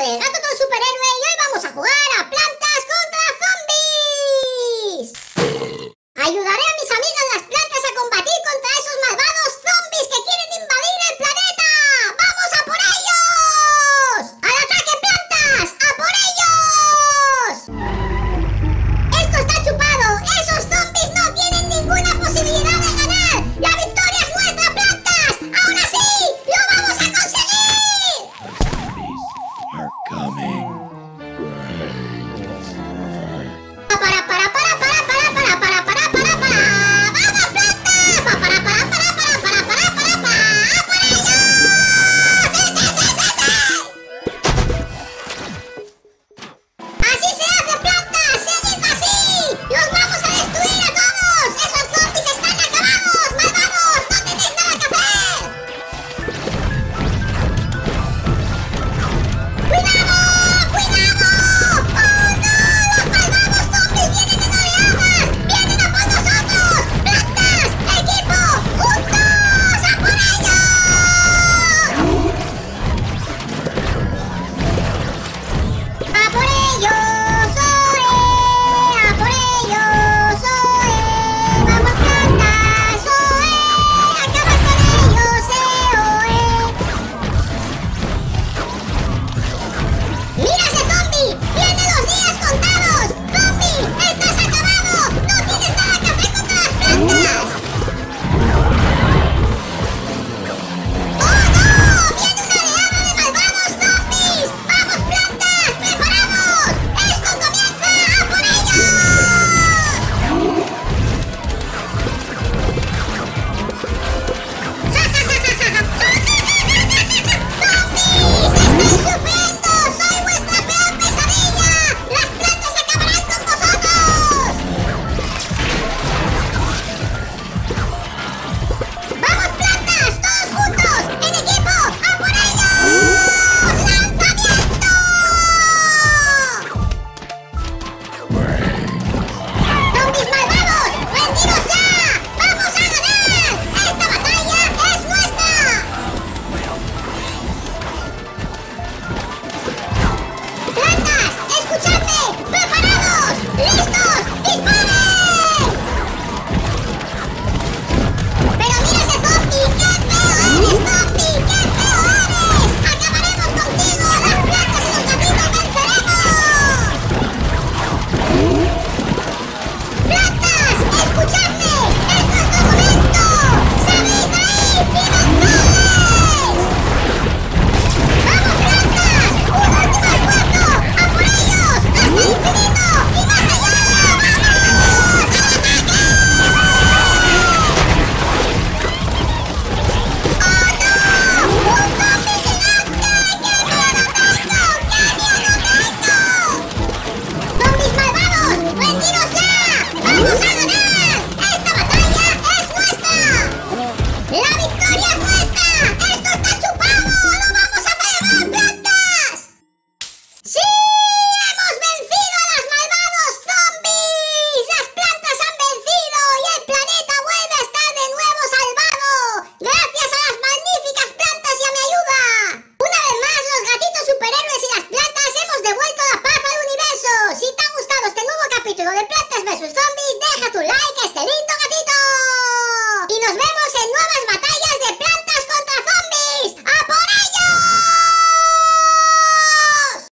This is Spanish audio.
soy el Gato Ton Superhéroe y hoy vamos a jugar a Plantas contra Zombies. Ayudaré a mis amigas las plantas a combatir contra esos malvados zombies que quieren invadir el planeta. ¡Vamos a por ellos! ¡Al ataque, plantas! ¡A por ellos! Esto está chupado. Esos zombies no tienen ninguna posibilidad de ganar. ¡La victoria es nuestra, plantas! ¡Ahora sí! ¡Lo vamos a conseguir! Are coming.